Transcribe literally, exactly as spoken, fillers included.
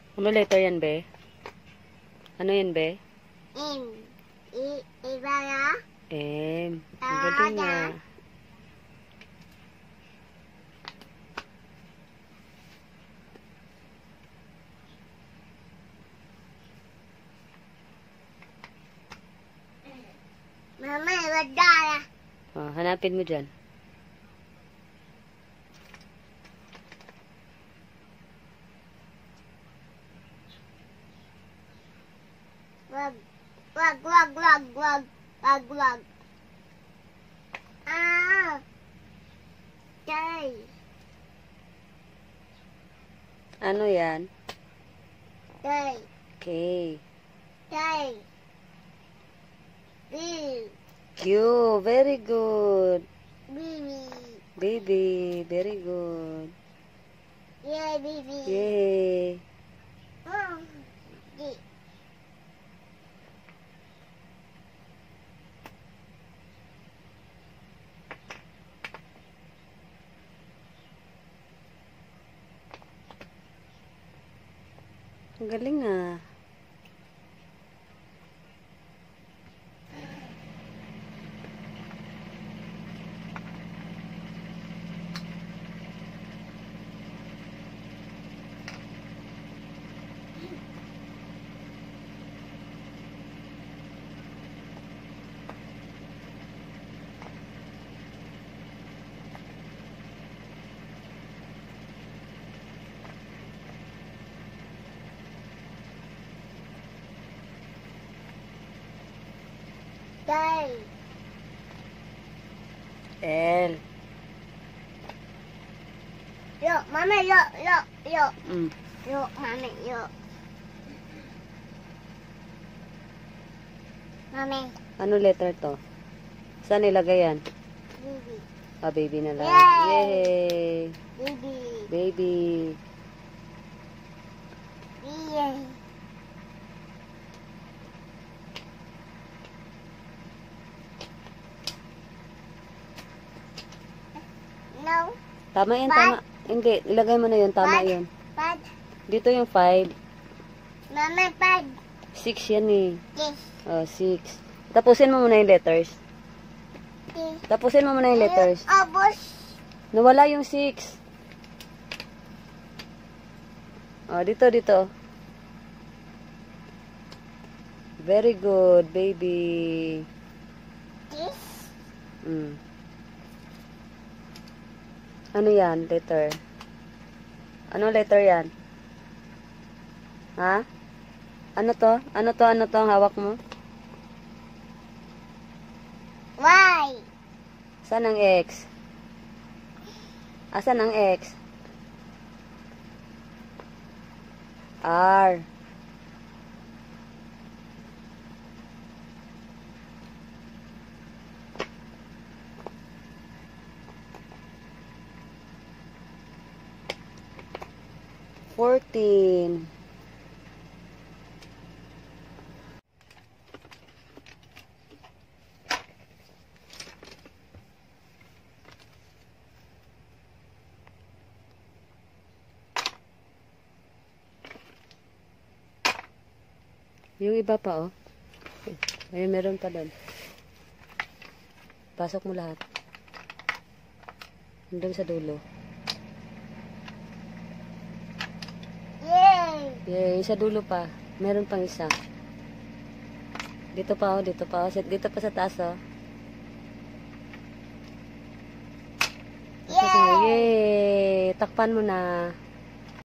Ano letter yan, be? Ano yan, be? M. I. Iba na? M. Ang galing nga. Mama, wala na. Oh, hanapin mo dyan. Wag. Wag, wag, wag, wag. Wag, wag. Ah. Day. Ano yan? Day. K. Day. B. Q. Very good. Baby. Baby. Very good. Yeah, baby. Yay. Oh. D. Ang galing ah. Day. L. Yo, mama, yo, yo, yo. Mm. Yo, mama, yo. Mami, Ano letter to? Saan nilagay yan? baby. Ah, baby na lang. Yay! Yay! Baby. Baby. Yay. No. Tama yan, Five. tama. Hindi, ilagay mo na yun. Tama Five. yun. Pad. Dito yung five. Mama, pad. six yan eh. This. Oh, six. Tapusin mo muna yung letters. This. Tapusin mo muna yung letters. Abos. Nawala yung six. Oh, dito, dito. Very good, baby. This. Mm. Ano yan, letter? Ano letter yan? Ha? Ano to? Ano to? Ano to ang hawak mo? Y. Saan ang X? Asan ang X? R. Fourteen. Yung iba pa, oh. Ay, meron pa doon. Pasok mo lahat. Doon sa dulo. Yay. Yay, sa dulo pa. Meron pang isa. Dito pa, oh. Dito pa, oh. Dito pa sa taas, oh. Yay. Yay! Takpan mo na.